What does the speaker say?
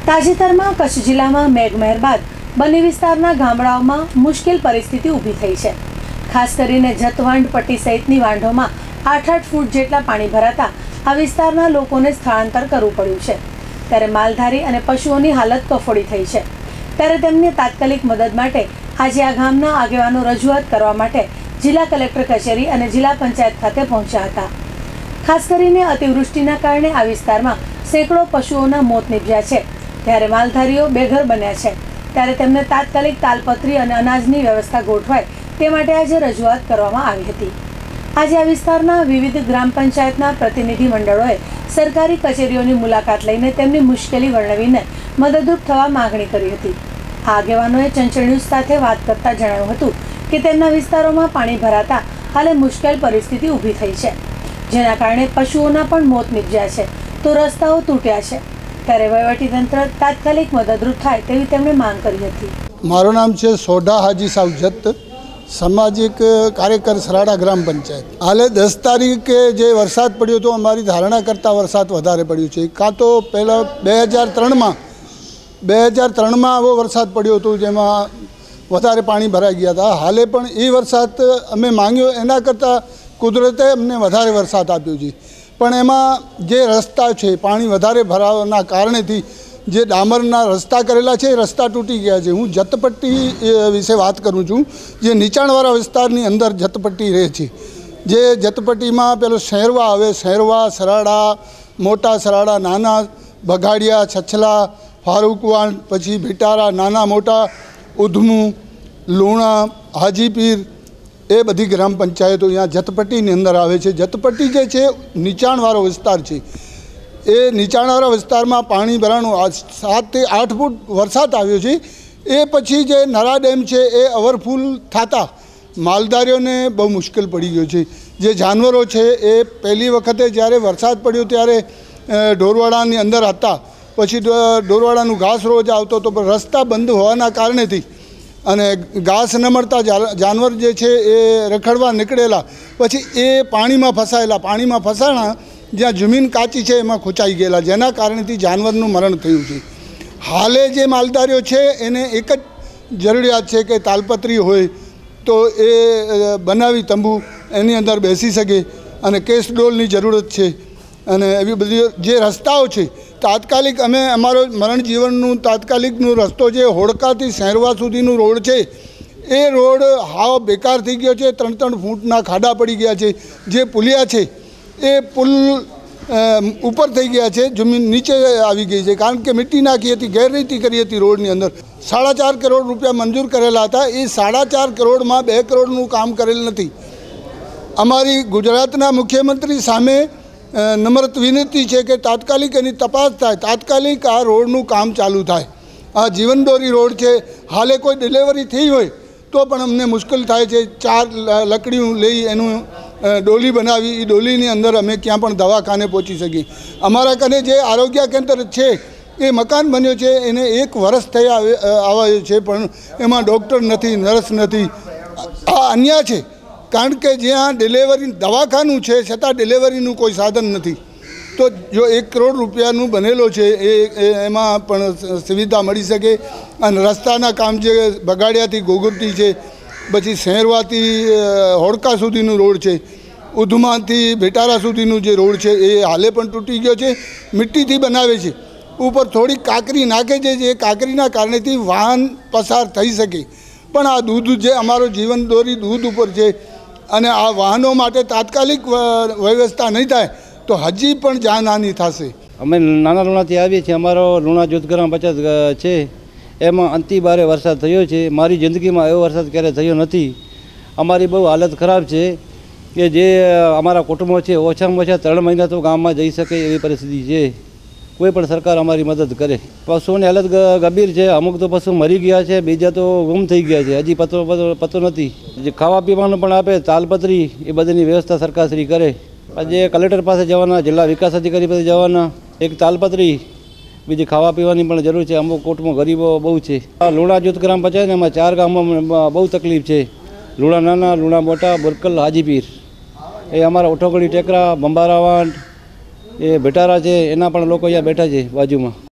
તાજેતરમાં કચ્છ જિલ્લામાં મેઘમહેર બાદ બન્ની વિસ્તારના ગામડાઓમાં મુશ્કેલ પરિસ્થિતિ ઊભી થઈ છે। ખાસ કરીને જતવંડ પટ્ટી સહિતની વાંઢોમાં 8-8 ફૂટ જેટલા પાણી ભરાતા આ વિસ્તારના લોકોને સ્થળાંતર કરવું પડ્યું છે। ત્યારે માલધારી અને પશુઓની હાલત કફોડી થઈ છે। ત્યારે તેમને તાત્કાલિક મદદ માટે આજે આ ગામના આગેવાનો રજૂઆત કરવા માટે જિલ્લા કલેક્ટર કચેરી અને જિલ્લા પંચાયત ખાતે પહોંચ્યા હતા। ખાસ કરીને અતિવૃષ્ટિના કારણે આ વિસ્તારમાં સેંકડો પશુઓના મોત નીપજ્યા છે, ત્યારે માલધારીઓ બેઘર બન્યા છે। ત્યારે તેમને તાત્કાલિક તાલપત્રી અને અનાજની વ્યવસ્થા ગોઠવાય તે માટે આજે રજૂઆત કરવામાં આવી હતી। આજે આ વિસ્તારના વિવિધ ગ્રામ પંચાયતના પ્રતિનિધિ મંડળોએ સરકારી કચેરીઓની મુલાકાત લઈને તેમની મુશ્કેલી વર્ણવીને મદદરૂપ થવા માંગણી કરી હતી। આ આગેવાનોએ ચંચળ ન્યૂઝ સાથે વાત કરતા જણાવ્યું હતું કે તેમના વિસ્તારોમાં પાણી ભરાતા હાલે મુશ્કેલ પરિસ્થિતિ ઊભી થઈ છે, જેના કારણે પશુઓના પણ મોત નીપજ્યા છે તો રસ્તાઓ તૂટ્યા છે। ત્યારે વહીવટીતંત્ર તાત્કાલિક મદદરૂપ થાય તેવી તેમણે માંગ કરી હતી। મારું નામ છે સોઢા હાજી સાવજત, સામાજિક કાર્યકર સરાડા ગ્રામ પંચાયત। હાલે 10 તારીખે જે વરસાદ પડ્યો હતો અમારી ધારણા કરતાં વરસાદ વધારે પડ્યો છે। કાં તો પહેલાં 2003માં આવો વરસાદ પડ્યો હતો જેમાં વધારે પાણી ભરાઈ ગયા હતા। હાલે પણ એ વરસાદ અમે માંગ્યો એના કરતાં કુદરતે અમને વધારે વરસાદ આપ્યો છે, પણ એમાં જે રસ્તા છે પાણી વધારે ભરાવાના કારણેથી જે ડામરના રસ્તા કરેલા છે એ રસ્તા તૂટી ગયા છે। હું જતપટ્ટી વિશે વાત કરું છું, જે નીચાણવાળા વિસ્તારની અંદર જતપટ્ટી રહે છે। જે જતપટ્ટીમાં પેલો શહેરવા આવે, શહેરવા, સરાડા, મોટા સરાડા, નાના બગાડિયા, છછલા, ફારૂકવાણ, પછી ભીટારા, નાના મોટા, ઉધમુ, લુણા, હાજીપીર, એ બધી ગ્રામ પંચાયતો અહીંયા જતપટ્ટીની અંદર આવે છે। જતપટ્ટી જે છે નીચાણવાળો વિસ્તાર છે। એ નીચાણવાળા વિસ્તારમાં પાણી ભરાણું 7 થી 8 ફૂટ વરસાદ આવ્યો છે। એ પછી જે નરા ડેમ છે એ ઓવરફુલ થતાં માલધારીઓને બહુ મુશ્કેલ પડી ગયો છે। જે જાનવરો છે એ પહેલી વખતે જ્યારે વરસાદ પડ્યો ત્યારે ઢોરવાડાની અંદર હતા, પછી ઢોરવાડાનું ઘાસ રોજ આવતો હતો, પણ રસ્તા બંધ હોવાના કારણેથી અને ઘાસ ન મળતા જાનવર જે છે એ રખડવા નીકળેલા, પછી એ પાણીમાં ફસાણા જ્યાં જમીન કાચી છે એમાં ખૂંચાઈ ગયેલા, જેના કારણેથી જાનવરનું મરણ થયું છે। હાલે જે માલધારીઓ છે એને એક જ જરૂરિયાત છે કે તાલપત્રી હોય તો એ બનાવી તંબુ એની અંદર બેસી શકે, અને કેસ ડોલની જરૂરત છે, અને એવી બધી જે રસ્તાઓ છે તાત્કાલિક અમે અમારો મરણ જીવનનું તાત્કાલિકનો રસ્તો જે હોડકાથી શહેરવા સુધીનું રોડ છે એ રોડ હાવ બેકાર થઈ ગયો છે। 3-3 ફૂટના ખાડા પડી ગયા છે। જે પુલિયા છે એ પુલ ઉપર થઈ ગયા છે, જમીન નીચે આવી ગઈ છે, કારણ કે મિટ્ટી નાખી હતી, ગેરરીતિ કરી હતી રોડની અંદર। 4.5 કરોડ રૂપિયા મંજૂર કરેલા હતા, એ 4.5 કરોડમાં 2 કરોડનું કામ કરેલ નથી। અમારી ગુજરાતના મુખ્યમંત્રી સામે નમ્ર વિનંતી છે કે તાત્કાલિક એની તપાસ થાય, તાત્કાલિક આ રોડનું કામ ચાલુ થાય। આ જીવનદોરી રોડ છે, હાલે કોઈ ડિલિવરી થઈ હોય તો પણ અમને મુશ્કેલ થાય છે। 4 લકડીઓ લઈ એનું ડોલી બનાવી, એ ડોલીની અંદર અમે ક્યાં પણ દવાખાને પહોંચી શકીએ। અમારા કને જે આરોગ્ય કેન્દ્ર છે એ મકાન બન્યો છે, એને 1 વર્ષ થયા આવ્યો છે, પણ એમાં ડૉક્ટર નથી, નર્સ નથી। આ અન્યાય છે, કારણ કે જ્યાં ડિલિવરી દવાખાનું છે છતાં ડિલિવરીનું કોઈ સાધન નથી। તો જો 1 કરોડ રૂપિયાનું બનેલો છે એમાં પણ સુવિધા મળી શકે। અને રસ્તાના કામ જે બગાડિયાથી ગોગુરતી છે, પછી શહેરવાથી હોડકા સુધીનું રોડ છે, ઉધમાથી ભેટારા સુધીનું જે રોડ છે એ હાલે પણ તૂટી ગયો છે, મિટ્ટીથી બનાવે છે, ઉપર થોડી કાંકરી નાખે છે, જે કાંકરીના કારણેથી વાહન પસાર થઈ શકે। પણ આ દૂધ જે અમારો જીવનદોરી દૂધ ઉપર છે, અને આ વાહનો માટે તાત્કાલિક વ્યવસ્થા નહીં થાય તો હજી પણ જાનહાનિ થશે। અમે નાના લુણાથી આવીએ છીએ। અમારો લુણા જૂથ ગ્રામ પંચાયત છે, એમાં અતિ ભારે વરસાદ થયો છે। મારી જિંદગીમાં એવો વરસાદ ક્યારે થયો નથી। અમારી બહુ હાલત ખરાબ છે કે જે અમારા કુટુંબો છે ઓછામાં ઓછા 3 મહિના તો ગામમાં જઈ શકે એવી પરિસ્થિતિ છે। કોઈ પણ સરકાર અમારી મદદ કરે। પશુઓની હાલત ગંભીર છે, અમુક તો પશુ મરી ગયા છે, બીજા તો ગુમ થઈ ગયા છે, હજી પતો નથી। જે ખાવા પીવાનું પણ આપે, તાલપત્રી, એ બધીની વ્યવસ્થા સરકારશ્રી કરે। આજે કલેક્ટર પાસે જવાના, જિલ્લા વિકાસ અધિકારી પાસે જવાના, એક તાલપત્રી, બીજી ખાવા પીવાની પણ જરૂર છે। અમુક કુટુંબો ગરીબો બહુ છે। આ લુણા જૂથ ગ્રામ પંચાયત એમાં 4 ગામમાં બહુ તકલીફ છે। લુણા નાના, લુણા મોટા, બુરકલ, હાજીપીર, એ અમારા ઉઠોગળી, ટેકરા, બંબારાવાંટ, એ ભેટારા છે, એના પણ લોકો અહીંયા બેઠા છે બાજુમાં।